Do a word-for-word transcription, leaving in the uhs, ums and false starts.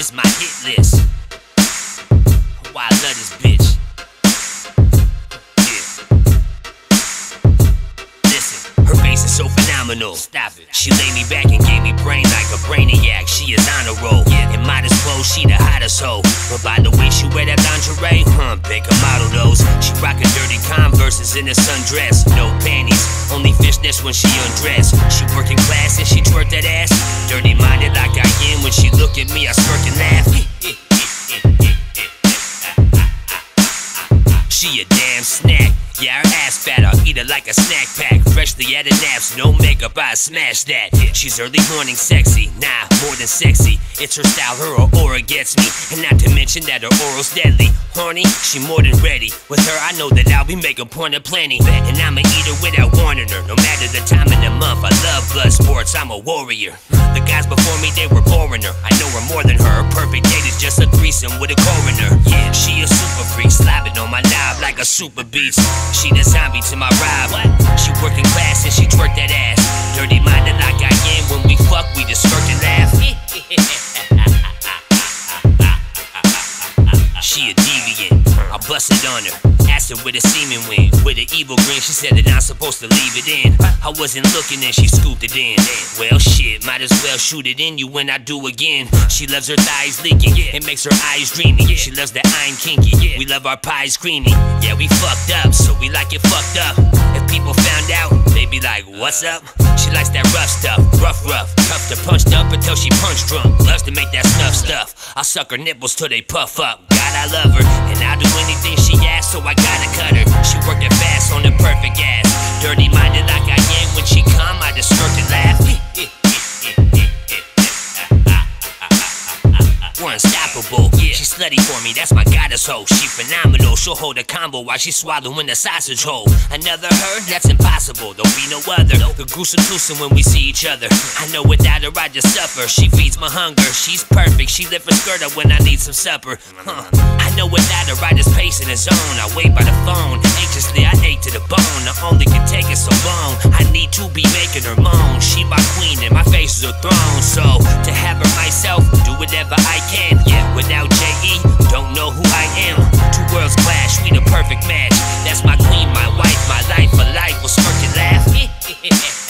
is my hit list. Why I love this bitch. Her face is so phenomenal. Stop it. She laid me back and gave me brain like a brainiac. She is on a roll. Yeah. In modest clothes, she the hottest hoe. But by the way she wear that lingerie, huh, pick a model those. She rockin' dirty Converses in a sundress. No panties, only fishnets when she undressed. She working class and she twerk that ass. Dirty minded like I am. When she look at me, I smirk and laugh. She a damn snack. Yeah, her ass fat, I'll eat her like a snack pack. Freshly out of naps, no makeup, I smash that. She's early morning sexy, nah, more than sexy. It's her style, her aura gets me. And not to mention that her oral's deadly. Horny, she more than ready. With her, I know that I'll be making point of plenty. And I'ma eat her without warning her. No matter the time of the month, I love blood sports, I'm a warrior. The guys before me, they were boring her. I know her more than her. Her perfect date is just a threesome with a coroner. Yeah, she a super freak, slapping on my knob like a super beast. She the zombie to my ride. She working class and she twerk that ass. Dirty minded like I am. When we fuck, we just smirk and laugh. She a deviant, I busted on her. Asked her with a semen wing. With an evil grin, she said that I'm supposed to leave it in. I wasn't looking and she scooped it in. Well shit, might as well shoot it in you when I do again. She loves her thighs leaking, it makes her eyes dreamy. She loves that I'm kinky, we love our pies creamy. Yeah, we fucked up, so we like it fucked up. If people found out, they'd be like, what's up? She likes that rough stuff, rough rough. Tough to punch up until she punch drunk. Loves to make that snuff stuff. I'll suck her nipples till they puff up. God, I love her, and I'll do anything she asks, so I gotta cut her. She working fast on the perfect ass. Dirty minded like I am. When she come, I just smirk and laugh. We're unstoppable. Yeah. She's slutty for me, that's my goddess hoe. She phenomenal, she'll hold a combo while she's swallowing the sausage hole. Another her, that's impossible, there'll be no other. The gruesome twosome when we see each other. I know without her I just suffer. She feeds my hunger, she's perfect. She lift her skirt up when I need some supper. Huh. I know without her I just pace in the zone. I wait by the phone, anxiously I ate to the bone. I only can take it so long, I need to be making her moan. She my queen and my face is a throne. So to have her myself, do whatever I can. Yeah, without J E, don't know who I am. Two worlds clash, we the perfect match. That's my queen, my wife, my life, for life. We'll smirk and laugh.